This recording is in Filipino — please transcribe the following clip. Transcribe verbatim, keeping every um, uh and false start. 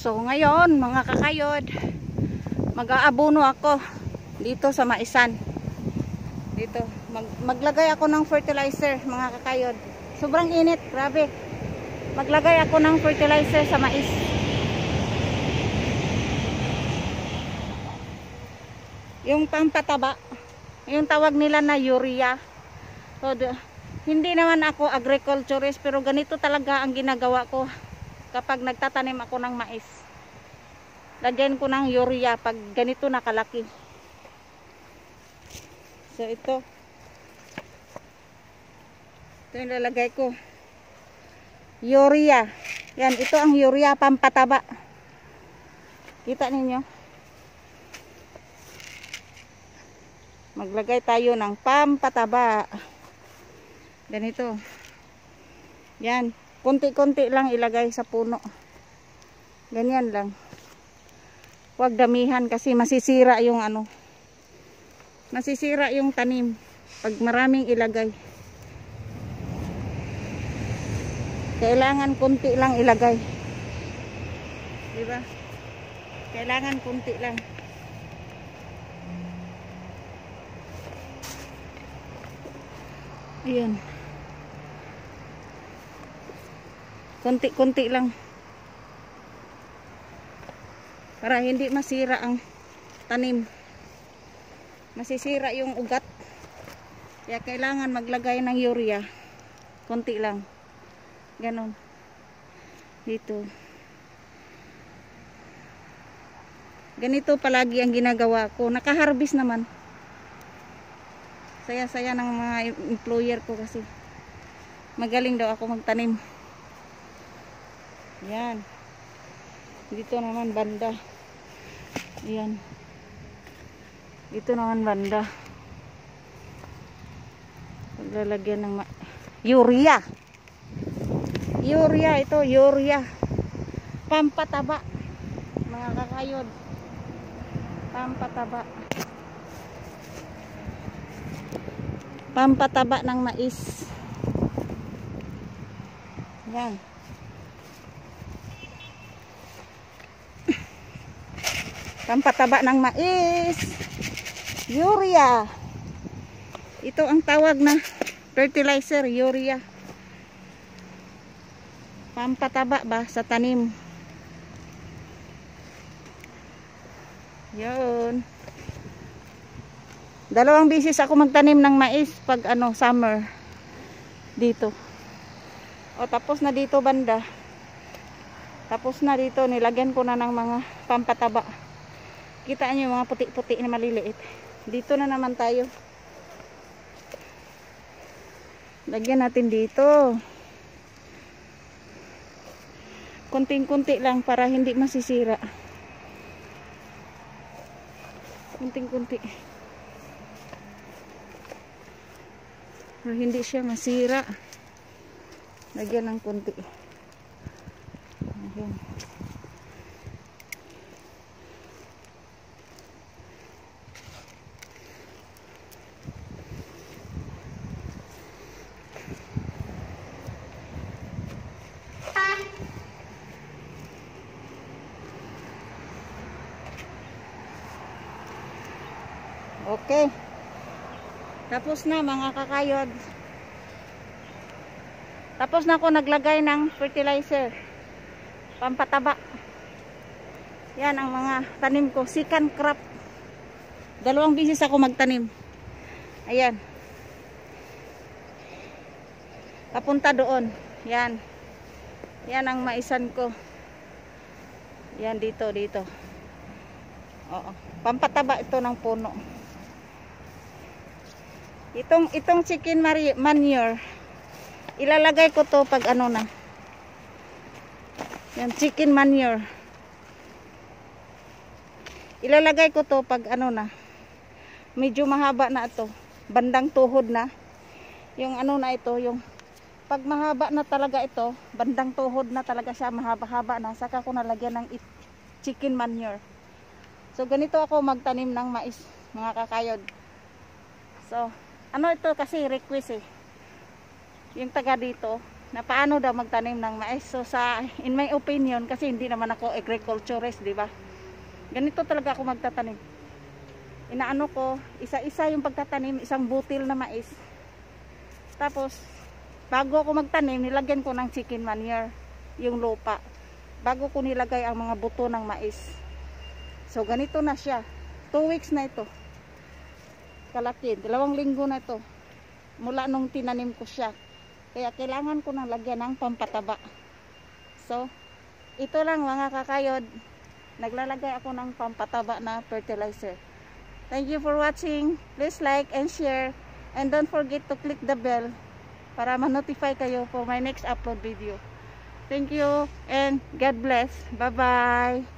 So ngayon mga kakayod, mag-aabono ako dito sa maisan. Dito mag maglagay ako ng fertilizer mga kakayod. Sobrang init, grabe. Maglagay ako ng fertilizer sa mais. Yung pampataba, yung tawag nila na urea. So, hindi naman ako agriculturist, pero ganito talaga ang ginagawa ko kapag nagtatanim ako ng mais. Lagyan ko ng urea pag ganito nakalaki. So ito, ito yung lalagay ko. Urea. Yan, ito ang urea pampataba. Kita ninyo? Maglagay tayo ng pampataba. Ganito. Yan. Kunti-kunti lang ilagay sa puno. Ganyan lang. Huwag damihan kasi masisira yung ano. Masisira yung tanim pag maraming ilagay. Kailangan kunti lang ilagay. Diba? Kailangan kunti lang. Ayan. Kunti-kunti lang. Para hindi masira ang tanim. Masisira yung ugat. Kaya kailangan maglagay ng urea. Kunti lang. Ganon. Dito. Ganito palagi ang ginagawa ko. Nakaharvest naman. Saya-saya ng mga employer ko kasi magaling daw ako magtanim. Yan. Dito naman banda. Yan. Dito naman banda. Paglalagyan ng urea. Urea ito, urea. Pampataba. Mga kakayod. Pampataba. Pampataba ng mais. Yan. Pampataba ng mais. Urea. Ito ang tawag na fertilizer, urea. Pampataba ba sa tanim. Yun. Dalawang bisis ako magtanim ng mais pag ano, summer. Dito. O tapos na dito banda. Tapos na dito, nilagyan ko na ng mga pampataba. Kita niyo mga puti-puti na maliliit. Dito na naman tayo. Lagyan natin dito. Kunting-kunti lang para hindi masisira. Kunting-kunti. Para hindi siya masira. Lagyan ng kunti. Ayan. Okay. Tapos na mga kakayod. Tapos na ako naglagay ng fertilizer. Pampataba. Yan ang mga tanim ko. Second crop. Dalawang bisis ako magtanim. Ayan. Papunta doon. Yan. Yan ang maisan ko. Yan dito, dito. Oo. Pampataba ito ng puno. Itong itong chicken manure, ilalagay ko to pag ano na. Yan, chicken manure. Ilalagay ko to pag ano na. Medyo mahaba na ito. Bandang tuhod na. Yung ano na ito, yung pag mahaba na talaga ito, bandang tuhod na talaga siya, mahaba-haba na. Saka ko nalagyan ng chicken manure. So ganito ako magtanim ng mais, mga kakayod. So ano ito kasi request eh. Yung taga dito, na paano daw magtanim ng mais. So sa in my opinion, kasi hindi naman ako agriculturist, di ba? Ganito talaga ako magtatanim. Inaano ko, isa-isa yung pagtatanim, isang butil na mais. Tapos bago ako magtanim, nilagyan ko ng chicken manure yung lupa. Bago ko nilagay ang mga buto ng mais. So ganito na siya. Two weeks na ito. Kalaki, dalawang linggo na ito. Mula nung tinanim ko siya. Kaya kailangan ko nang lagyan ng pampataba. So, ito lang mga kakayod. Naglalagay ako ng pampataba na fertilizer. Thank you for watching. Please like and share. And don't forget to click the bell para ma-notify kayo for my next upload video. Thank you and God bless. Bye-bye.